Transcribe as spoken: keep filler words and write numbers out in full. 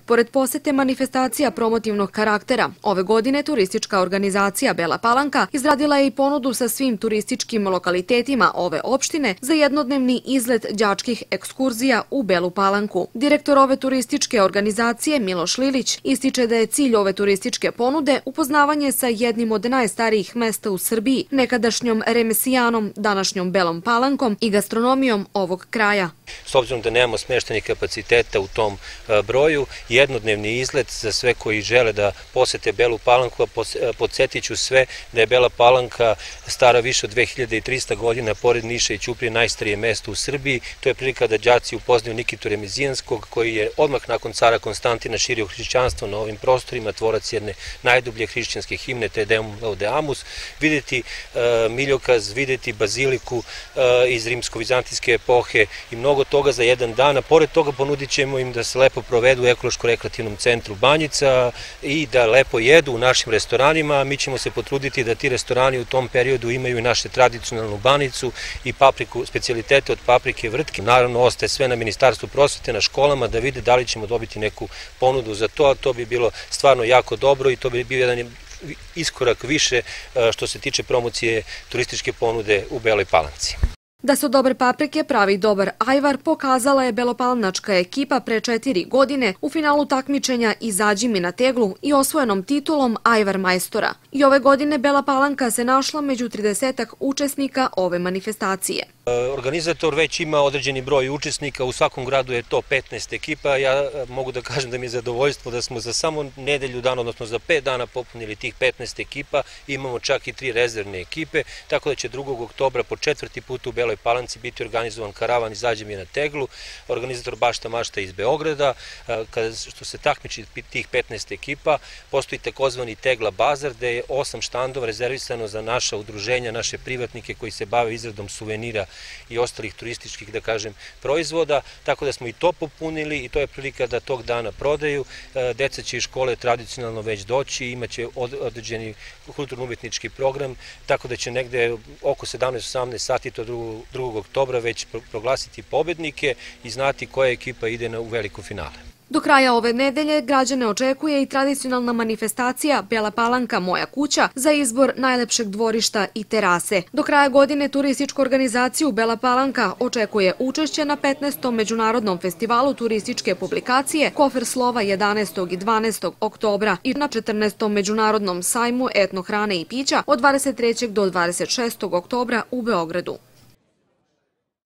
Pored posete manifestacija promotivnog karaktera, ove godine turistička organizacija Bela Palanka izradila je i ponudu sa svim turističkim lokalitetima ove opštine za jednodnevni izlet đačkih ekskurzija u Belu Palanku. Direktor ove turističke organizacije Miloš Lilić ističe da je cilj ove turističke ponude upoznavanje sa jednim od najstarijih mesta u Srbiji, nekadašnjom Remesijanom, današnjom Belom Palankom i gastronomijom ovog kraja. S obzirom da nemamo smeštenih kapaciteta u tom broju, jednodnevni izlet za sve koji žele da posete Belu Palanku, a podsjetit ću sve da je Bela Palanka stara više od dve hiljade trista godina, pored Niša i Ćuprije najstarije mesto u Srbiji. To je prilika da đaci upoznaju Nikitu Remezijanskog, koji je odmah nakon cara Konstantina širio hrišćanstvo na ovim prostorima, tvorac jedne najdublje hrišćanske himne Te Deum Laudeamus, videti Miljokaz, videti baziliku iz rimsko-vizantijske epohe i mnogo toga za jedan dan, a pored toga ponudit ćemo im da se lepo provedu u ekološko-rekreativnom centru Banjica i da lepo jedu u našim restoranima. Mi ćemo se potruditi da ti restorani u tom periodu imaju i naše tradicionalnu banicu i papriku, specijalitete od paprike vrtke. Naravno, ostaje sve na Ministarstvu prosvete, na školama, da vide da li ćemo dobiti neku ponudu za to, a to bi bilo stvarno jako dobro i to bi bio jedan iskorak više što se tiče promocije turističke ponude u Beloj Palanci. Da se od dobre paprike pravi dobar ajvar pokazala je belopalnačka ekipa pre četiri godine u finalu takmičenja Izađi mi na teglu i osvojenom titulom Ajvar majstora. I ove godine Bela Palanka se našla među tridesetak učesnika ove manifestacije. Organizator već ima određeni broj učesnika, u svakom gradu je to petnaest ekipa. Ja mogu da kažem da mi je zadovoljstvo da smo za samo nedelju dana, odnosno za pet dana popunili tih petnaest ekipa. Imamo čak i tri rezervne ekipe, tako da će drugog oktobra po četvrti put u Beloj Palanci biti organizovan karavan Izađi mi na teglu. Organizator Bašta Mašta iz Beograda. Što se takmiči tih petnaest ekipa, postoji takozvani Tegla bazar, gde je osam štandova rezervisano za naša udruženja, naše privatnike koji se bave izradom suvenira i ostalih turističkih, da kažem, proizvoda, tako da smo i to popunili i to je prilika da tog dana prodaju. Deca će iz škole tradicionalno već doći, imaće određeni kulturno-umetnički program, tako da će negde oko sedamnaest osamnaest sati to drugog oktobra već proglasiti pobednike i znati koja ekipa ide u veliko finale. Do kraja ove nedelje građane očekuje i tradicionalna manifestacija Bela Palanka moja kuća za izbor najlepšeg dvorišta i terase. Do kraja godine turističku organizaciju Bela Palanka očekuje učešće na petnaestom međunarodnom festivalu turističke publikacije Kofer slova jedanaestog i dvanaestog oktobra i na četrnaestom međunarodnom sajmu etno hrane i pića od dvadeset trećeg do dvadeset šestog oktobra u Beogradu.